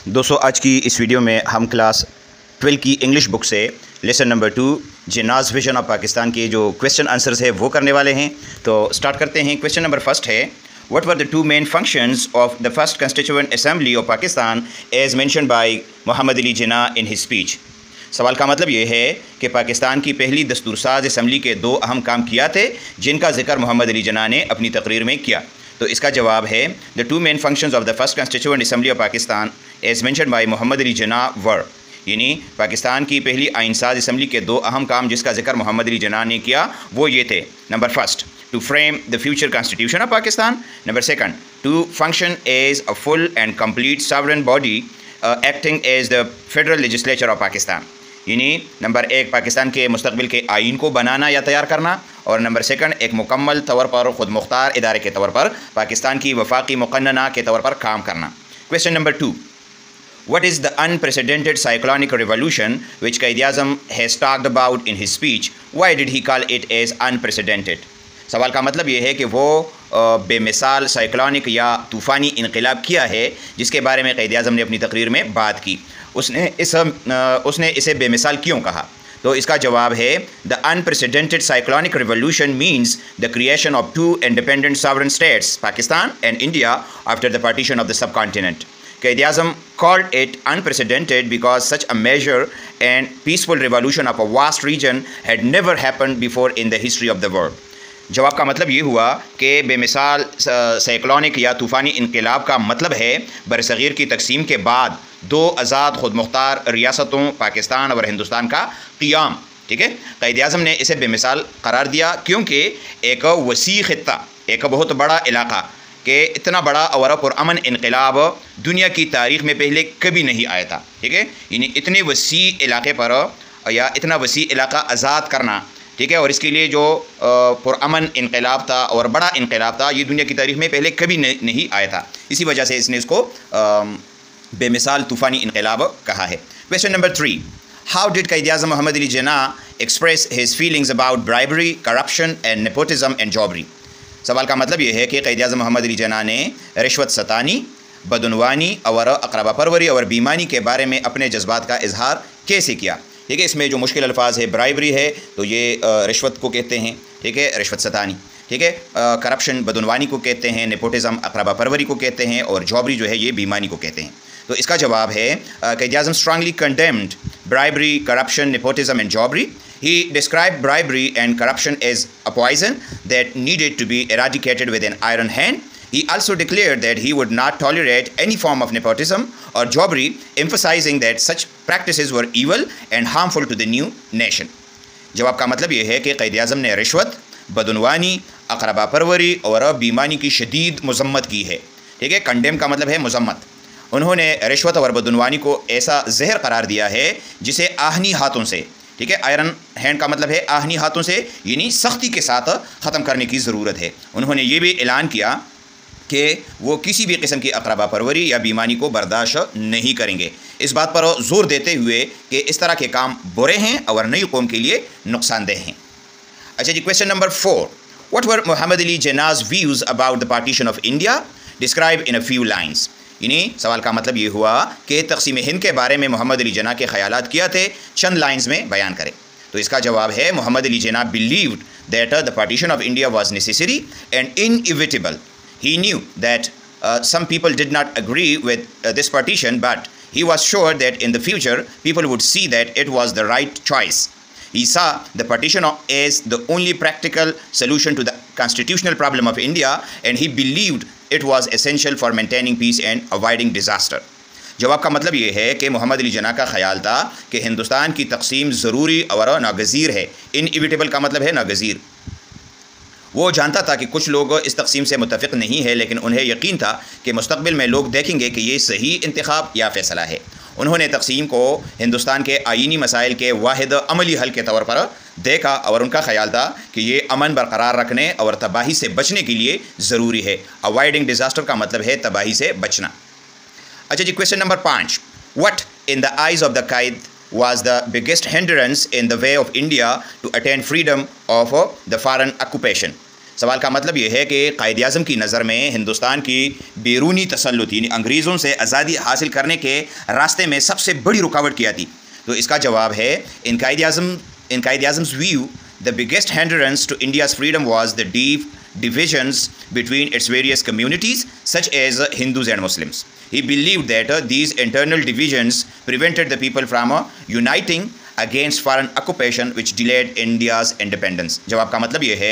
दोस्तों आज की इस वीडियो में हम क्लास 12 की इंग्लिश बुक से lesson number 2 Jinnah's vision of Pakistan के जो क्वेश्चन आंसर्स है वो करने वाले हैं। तो स्टार्ट करते हैं। क्वेश्चन नंबर फर्स्ट है, what were the two main functions of the first constituent assembly of Pakistan as mentioned by Mohammad Ali Jinnah in his speech. सवाल का मतलब ये है कि पाकिस्तान की पहली दस्तूरसाज असम्बली के दो अहम काम किया थे जिनका जिक्र मोहम्मद अली जिन्ना ने अपनी तकरीर में किया। तो इसका जवाब है the two main functions of the first constituent assembly of Pakistan as mentioned by Mohammad Ali Jinnah were, यानी पाकिस्तान की पहली आइनसाज असम्बली के दो अहम काम जिसका जिक्र मोहम्मद अली जिन्ना ने किया वो ये थे। Number first, to frame the future constitution of Pakistan. Number second, to function as a full and complete sovereign body acting as the federal legislature of Pakistan, यानी नंबर एक पाकिस्तान के मुस्तकबिल के आइन को बनाना या तैयार करना, और नंबर सेकंड एक मुकम्मल तौर पर खुद मुख्तार इदारे के तौर पर पाकिस्तान की वफाकी मुक़न्नना के तौर पर काम करना। Question number 2, What is the unprecedented cyclonic revolution which Quaid-e-Azam has talked about in his speech? Why did he call it as unprecedented? सवाल का मतलब ये है कि वो बेमिसाल साइक्लॉनिक या तूफ़ानी इनकलाब किया है जिसके बारे में क़ायद-ए-आज़म ने अपनी तकरीर में बात की। उसने इसे बेमिसाल क्यों कहा? तो इसका जवाब है the unprecedented cyclonic revolution means the creation of two independent sovereign states Pakistan and India after the partition of the subcontinent. Quaid-e-Azam called it unprecedented because such a measure and peaceful revolution of a vast region had never happened before in the history of the world. जवाब का मतलब ये हुआ कि बेमिसाल cyclonic या तूफ़ानी इनकलाब का मतलब है बरसग़ीर की तकसीम के बाद दो आज़ाद खुद मुख्तार रियासतों पाकिस्तान और हिंदुस्तान का क़ियाम। ठीक है, क़ायद-ए-आज़म ने इसे बेमिसाल करार दिया क्योंकि एक वसी ख़ित्ता, एक बहुत बड़ा इलाका कि इतना बड़ा और पुरअमन इनकलाब दुनिया की तारीख़ में पहले कभी नहीं आया था। ठीक है, यानी इतने वसी इलाके पर या इतना वसी इलाका आज़ाद करना, ठीक है, और इसके लिए जो पुरअमन इनकलाब था और बड़ा इनकलाब था ये दुनिया की तारीख़ में पहले कभी नहीं आया था। इसी वजह से इसने इसको बेमिसाल तूफ़ानी इनकलाब कहा है। Question number 3, how did Quaid-e-Azam Mohammad Ali Jinnah express his feelings about bribery, corruption and nepotism and jobbery. सवाल का मतलब ये है कि क़ायद-ए-आज़म मोहम्मद अली जिन्ना ने रिश्वत सतानी, बदनवानी और अक़रबा परवरी और बेईमानी के बारे में अपने जज्बात का इजहार कैसे किया। ठीक है, इसमें जो मुश्किल अल्फाज है ब्राइबरी है तो ये रिश्वत को कहते हैं। ठीक है, रिश्वत सतानी। ठीक है, करप्शन बदनवानी को कहते हैं, नेपोटिज़म अक़रबा परवरी को कहते हैं, और जॉबरी जो है ये बेईमानी को कहते हैं। तो इसका जवाब है Quaid-e-Azam strongly condemned bribery, corruption, nepotism and jobbery. He described bribery and corruption as a poison that needed to be eradicated with an iron hand. He also declared that he would not tolerate any form of nepotism or jobbery, emphasizing that such practices were evil and harmful to the new nation. जवाब का मतलब ये है कि क़ायद-ए-आज़म ने रिश्वत, बदनवानी, अक़रबा परवरी और बेईमानी की शदीद मज़म्मत की है। ठीक है, कंडेम का मतलब है मज़म्मत। उन्होंने रिश्वत और बदनवानी को ऐसा जहर करार दिया है जिसे आहनी हाथों से, ठीक है, आयरन हैंड का मतलब है आहनी हाथों से, यानी सख्ती के साथ ख़त्म करने की ज़रूरत है। उन्होंने ये भी ऐलान किया कि वो किसी भी किस्म की अक़रबा परवरी या बेईमानी को बर्दाश्त नहीं करेंगे, इस बात पर ज़ोर देते हुए कि इस तरह के काम बुरे हैं और नई कौम के लिए नुकसानदेह हैं। अच्छा जी, question number 4, what were Mohammad Ali Jinnah's views about the partition of India, describe in a few lines. यानी सवाल का मतलब ये हुआ कि तक़सीम हिंद के बारे में मोहम्मद अली जिन्ना के ख़यालात किया थे, चंद लाइन्स में बयान करें। तो इसका जवाब है Mohammad Ali Jinnah believed that the partition of India was necessary and inevitable. He knew that some people did not agree with this partition but he was sure that in the future people would see that it was the right choice. He saw the partition as the only practical solution to the constitutional problem of India and he believed it was essential for maintaining peace and avoiding disaster. जवाब का मतलब ये है कि मोहम्मद अली जिन्ना का ख्याल था कि हिंदुस्तान की तकसीम ज़रूरी और नागज़ीर है। इनएविटेबल का मतलब है नागज़ीर। वो जानता था कि कुछ लोग इस तकसीम से मुतफ़िक़ नहीं है, लेकिन उन्हें यकीन था कि मुस्तक़बिल में लोग देखेंगे कि ये सही इंतखाब या फ़ैसला है। उन्होंने तकसीम को हिंदुस्तान के आइनी मसाइल के वाहिद अमली हल के तौर पर देखा और उनका ख्याल था कि ये अमन बरकरार रखने और तबाही से बचने के लिए ज़रूरी है। अवॉइडिंग डिज़ास्टर का मतलब है तबाही से बचना। अच्छा जी, question number 5, what in the eyes of the Quaid was the biggest hindrance in the way of India to attain freedom of the foreign occupation. सवाल का मतलब ये है कि कायद-ए-आज़म की नज़र में हिंदुस्तान की बैरूनी तसल्लुत यानी अंग्रेज़ों से आज़ादी हासिल करने के रास्ते में सबसे बड़ी रुकावट क्या थी? तो इसका जवाब है in Quaid-e-Azam's view the biggest hindrance to India's freedom was the deep divisions between its various communities such as Hindus and Muslims. He believed that these internal divisions prevented the people from uniting against foreign occupation which delayed India's independence. जवाब का मतलब ये है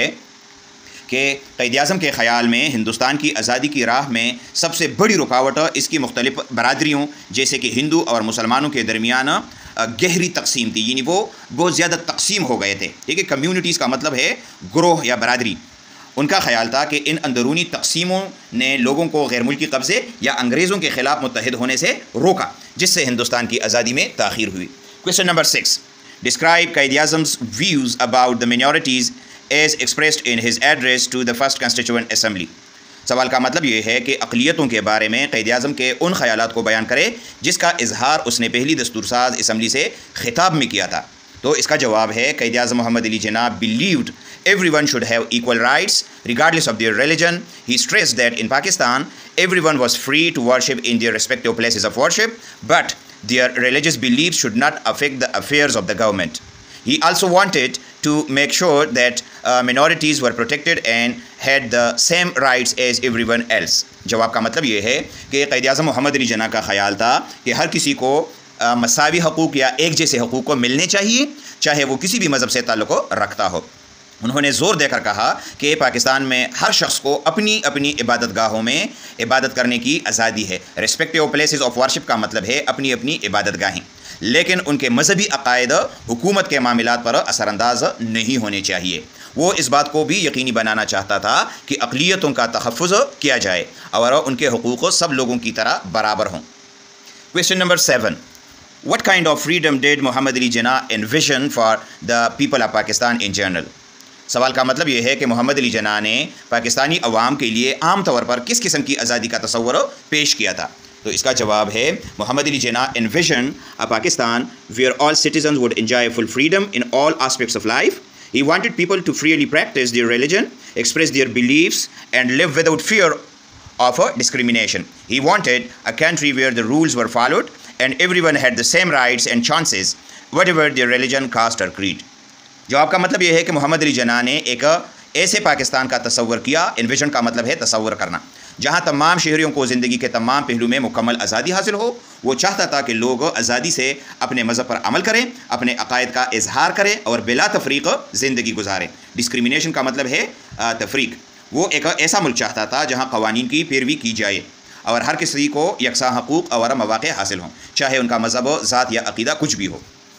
कि क़ायद-ए-आज़म के ख़याल में हिंदुस्तान की आज़ादी की राह में सबसे बड़ी रुकावट इसकी मुख्तलिफ़ बरादरियों जैसे कि हिंदू और मुसलमानों के दरमियान गहरी तकसीम थी, यानी वो बहुत ज़्यादा तकसीम हो गए थे। ठीक है, कम्यूनिटीज़ का मतलब है ग्रोह या बरादरी। उनका ख्याल था कि इन अंदरूनी तकसीमों ने लोगों को गैर मुल्की कब्ज़े या अंग्रेज़ों के ख़िलाफ़ मुत्तहिद होने से रोका, जिससे हिंदुस्तान की आज़ादी में ताख़ीर हुई। Question number 6, describe Quaid-e-Azam's views about the minorities as expressed in his address to the first constituent assembly. सवाल का मतलब ये है कि अक़लियतों के बारे में कायद-ए-आज़म के उन ख़यालात को बयान करे जिसका इजहार उसने पहली दस्तूरसाज असम्बली से खिताब में किया था। तो इसका जवाब है Quaid-e-Azam Mohammad Ali Jinnah believed everyone should have equal rights regardless of their religion. He stressed that in Pakistan everyone was free to worship in their respective places of worship, but their religious beliefs should not affect the affairs of the government. He also wanted to make sure that minorities were protected and had the same rights as everyone else. जवाब का मतलब ये है कि कायद-ए-आज़म मोहम्मद अली जिन्ना का ख्याल था कि हर किसी को मसावी हकूक़ या एक जैसे हकूक़ को मिलने चाहिए, चाहे वो किसी भी मज़हब से ताल्लुक़ रखता हो। उन्होंने ज़ोर देकर कहा कि पाकिस्तान में हर शख्स को अपनी अपनी इबादत गाहों में इबादत करने की आज़ादी है। रिस्पेक्टिव प्लेसेस ऑफ वर्शिप का मतलब है अपनी अपनी इबादत गाहें, लेकिन उनके मजहबी अकायद हुकूमत के मामलात पर असरअंदाज नहीं होने चाहिए। वो इस बात को भी यकीनी बनाना चाहता था कि अक़लियतों का तहफ़्फ़ुज़ किया जाए और उनके हुकूक़ सब लोगों की तरह बराबर हों। Question number 7, what kind of freedom did Mohammad Ali Jinnah envision for the people of Pakistan in general. सवाल का मतलब ये है कि मोहम्मद अली जिन्ना ने पाकिस्तानी अवाम के लिए आम तौर पर किस किस्म की आज़ादी का तसव्वुर पेश किया था। तो इसका जवाब है Mohammad Ali Jinnah envisioned a Pakistan where all citizens would enjoy full freedom in all aspects of life. He wanted people to freely practice their religion, express their beliefs, and live without fear of discrimination. He wanted a country where the rules were followed and everyone had the same rights and chances, whatever their religion, caste or creed. जवाब का मतलब यह है कि मोहम्मद अली जिन्ना ने एक ऐसे पाकिस्तान का तसव्वुर किया। इन्विजन का मतलब है तसव्वुर करना, जहाँ तमाम शहरियों को ज़िंदगी के तमाम पहलू में मुकम्मल आज़ादी हासिल हो। वो चाहता था कि लोग आज़ादी से अपने मज़हब पर अमल करें, अपने अकायद का इजहार करें और बिला तफरीक ज़िंदगी गुजारें। डिस्क्रिमिनेशन का मतलब है तफरीक। वो एक ऐसा मुल्क चाहता था जहाँ क़वानीन की पैरवी की जाए और हर किसी को यकसा हकूक़ और मौक़े हासिल हों, चाहे उनका मज़हब, ज़ात या अक़ीदा कुछ भी हो।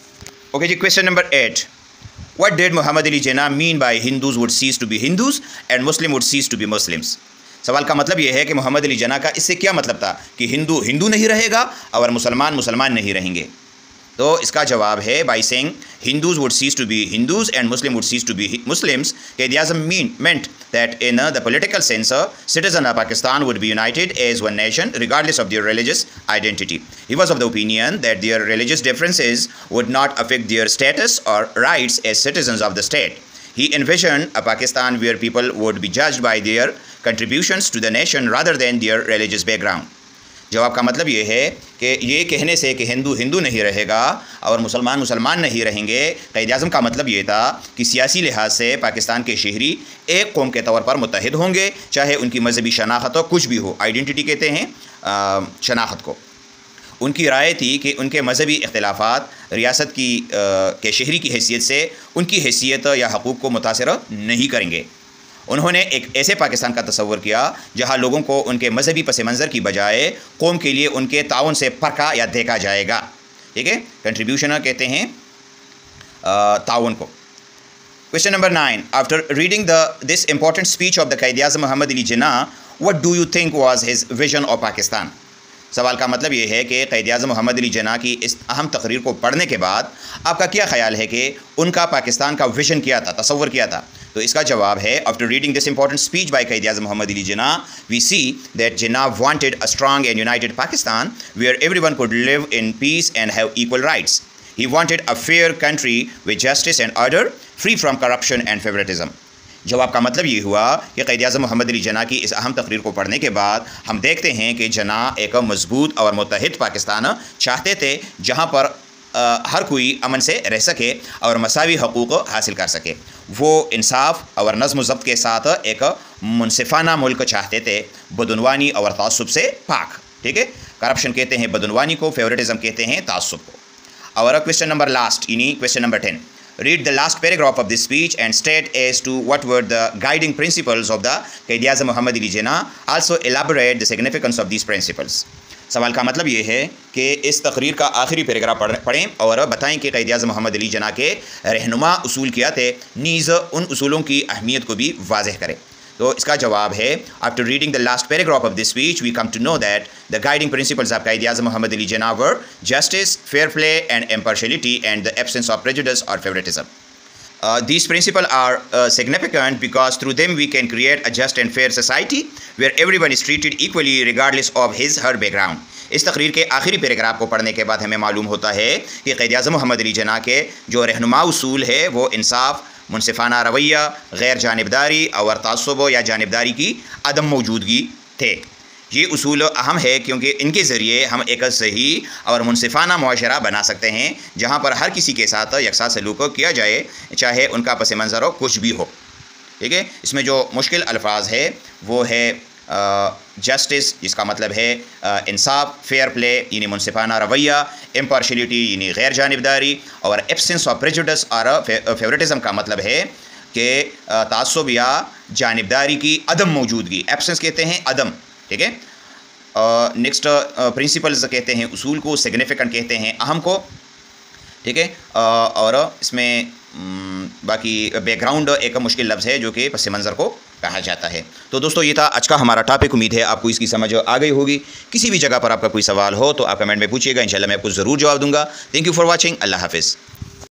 ओके जी, question number 8, What did Muhammad Ali Jinnah mean by Hindus would cease to be Hindus and Muslim would cease to be Muslims? सवाल का मतलब यह है कि मोहम्मद अली जिन्ना का इससे क्या मतलब था कि हिंदू हिंदू नहीं रहेगा और मुसलमान मुसलमान नहीं रहेंगे। तो इसका जवाब है by saying Hindus would cease to be Hindus and Muslim would cease to be Muslims. Qaid-e-Azam meant that in the political sense, citizens of Pakistan would be united as one nation regardless of their religious identity. He was of the opinion that their religious differences would not affect their status or rights as citizens of the state. He envisioned a Pakistan where people would be judged by their contributions to the nation rather than their religious background. जवाब का मतलब ये है कि ये कहने से कि हिंदू हिंदू नहीं रहेगा और मुसलमान मुसलमान नहीं रहेंगे, क़ायद-ए-आज़म का मतलब ये था कि सियासी लिहाज से पाकिस्तान के शहरी एक कौम के तौर पर मुत्तहिद होंगे, चाहे उनकी मजहबी शनाख्त कुछ भी हो। आइडेंटिटी कहते हैं शनाख्त को। उनकी राय थी कि उनके मजहबी इख्तिलाफ़ात रियासत की के शहरी की हैसियत से उनकी हैसियत या हकूक़ को मुतासिर नहीं करेंगे। उन्होंने एक ऐसे पाकिस्तान का तसव्वुर किया जहां लोगों को उनके मजहबी पस मंज़र की बजाय कौम के लिए उनके ताउन से परखा या देखा जाएगा। ठीक है, कंट्रीब्यूशन कहते हैं ताउन को। Question number 9, after reading this important speech of the Quaid-e-Azam Mohammad Ali Jinnah, what do you think was his vision of Pakistan. सवाल का मतलब ये है कि क़ायद-ए-आज़म मोहम्मद अली जिन्ना की इस अहम तकरीर को पढ़ने के बाद आपका क्या ख्याल है कि उनका पाकिस्तान का विजन क्या था, तसव्वुर क्या था। तो इसका जवाब है after reading this important speech by Quaid-e-Azam Mohammad Ali Jinnah, we see that Jinnah wanted a strong and united Pakistan where everyone could live in peace and have equal rights. He wanted a fair country with justice and order, free from corruption and favoritism. जवाब का मतलब ये हुआ कि क़ायद-ए-आज़म मोहम्मद अली जिन्ना की इस अहम तकरीर को पढ़ने के बाद हम देखते हैं कि जिन्ना एक मजबूत और मुत्तहिद पाकिस्तान चाहते थे, जहाँ पर हर कोई अमन से रह सके और मसावी हकूक़ हासिल कर सके। वो इंसाफ और नज़्म ज़ब्त के साथ एक मुनसिफ़ाना मुल्क चाहते थे, बदउनवानी और तासुब से पाक। ठीक है, करप्शन कहते हैं बदउनवानी को, फेवरेटिज़म कहते हैं तासुब को। और क्वेश्चन नंबर लास्ट यानी question number 10, read the last paragraph of this speech and state as to what were the guiding principles of the Quaid-e-Azam Mohammad Ali Jinnah. Also elaborate the significance of these principles. सवाल का मतलब ये है कि इस तकरीर का आखिरी पैराग्राफ पढ़ें और बताएं कि क़ायद-ए-आज़म मोहम्मद अली जिन्ना के रहनुमा उसूल क्या थे, नीज़ उन उसूलों की अहमियत को भी वाज़ेह करें। तो इसका जवाब है, after reading the last paragraph of this speech we come to know that the guiding principles of Quaid-e-Azam Mohammad Ali Jinnah were justice, fair play and impartiality and the absence of prejudice और favouritism. These principles are significant because through them we can create a just and fair society where everyone is treated equally regardless of his her background. इस तकरीर के आखिरी paragraph को पढ़ने के बाद हमें मालूम होता है कि क़ायद-ए-आज़म मोहम्मद अली जिन्ना के जो रहनुमा उसूल है वो इंसाफ, मुनसिफ़ाना रवैया, गैर जानिबदारी और तासुब या जानिबदारी की अदम मौजूदगी थे। ये उसूल अहम है क्योंकि इनके ज़रिए हम एक सही और मुनसिफ़ाना मुआशरा बना सकते हैं जहाँ पर हर किसी के साथ यकसा सलूक किया जाए, चाहे उनका पस मंज़र कुछ भी हो। ठीक है, इसमें जो मुश्किल अल्फाज है वो है जस्टिस, जिसका मतलब है इंसाफ, फेयर प्ले यानी मुनसिफ़ाना रवैया, इम्पार्शियलिटी यानी गैर जानिबदारी, और एब्सेंस ऑफ प्रेजुडिस और फेवरेटिज़म का मतलब है कि तासुब या जानिबदारी की अदम मौजूदगी। एब्सेंस कहते हैं अदम। ठीक है, नेक्स्ट प्रिंसिपल्स कहते हैं उसूल को, सिग्निफिकेंट कहते हैं अहम को। ठीक है, और इसमें बाकी बैकग्राउंड एक मुश्किल लफ्ज़ है जो कि पस मंज़र को कहा जाता है। तो दोस्तों ये था आज का हमारा टॉपिक। उम्मीद है आपको इसकी समझ आ गई होगी। किसी भी जगह पर आपका कोई सवाल हो तो आप कमेंट में पूछिएगा, इंशाल्लाह मैं आपको ज़रूर जवाब दूंगा। Thank you for watching. अल्लाह हाफ़िज़।